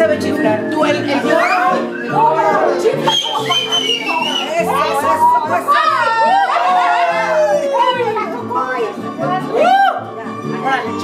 sabe chiflar? ¿Tú el lloro? Chifla como pajarito. Eso. Órale,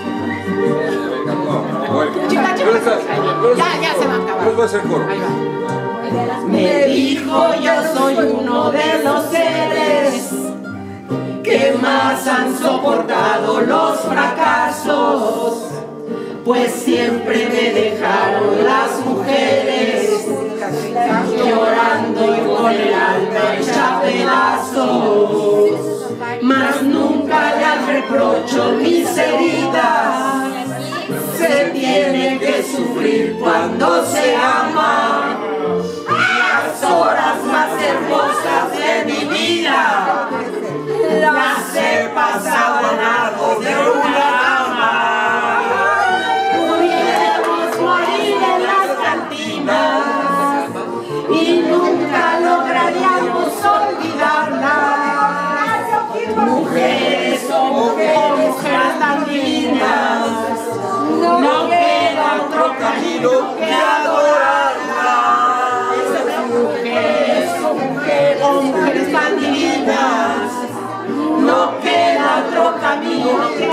chica, ya se va a acabar. Ahí va. Me dijo yo soy uno de los seres que más han soportado los fracasos, pues siempre me dejaron las mujeres llorando y con el alma hecha pedazos, mas nunca las reprocho mis heridas. Se tiene que sufrir cuando se ama. Las horas más hermosas de mi vida las he pasado al lado de una dama. Pudiéramos morir en las cantinas y nunca lograríamos olvidarlas. Mujeres son mujeres tan divinas, no queda otro camino que adorarlas. Mujeres son mujeres tan divinas, no queda otro camino que